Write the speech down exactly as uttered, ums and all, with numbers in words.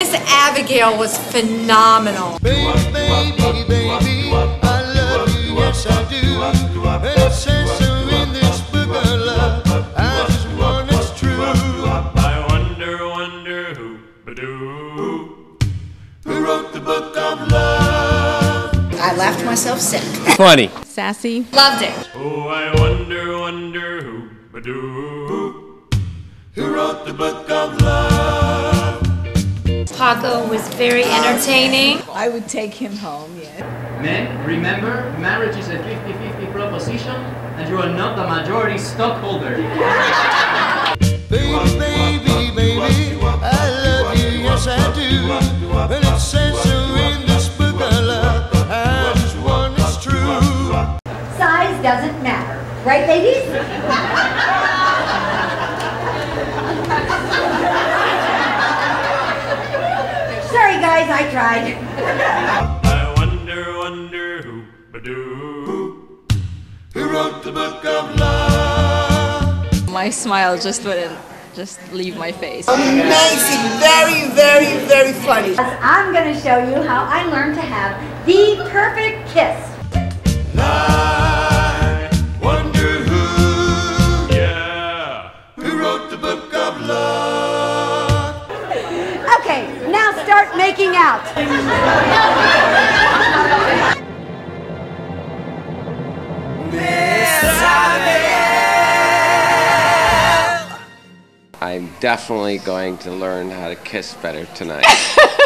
Miss Abigail was phenomenal. Baby, baby, baby, I love you, yes I do. And it says so in this book of love. I just want it's true. I wonder, wonder who, ba-doo, Who wrote the book of love? I laughed myself sick. Funny. Sassy. Loved it. oh, I wonder, wonder who, ba-doo. Who wrote the book of love? Paco was very entertaining. I would take him home, yeah. Men, remember, marriage is a fifty-fifty proposition, and you are not the majority stockholder. Baby, baby, baby, I love you, yes I do. And it says so in this book of love. I just want it's true. Size doesn't matter, right, ladies? Sorry, guys, I tried. I wonder, wonder who, ba-doo. Who wrote the book of love? My smile just wouldn't just leave my face. Amazing, very, very, very funny. I'm going to show you how I learned to have the perfect kiss. I wonder who, Yeah. who wrote the book of love? Okay, now start making out. I'm definitely going to learn how to kiss better tonight.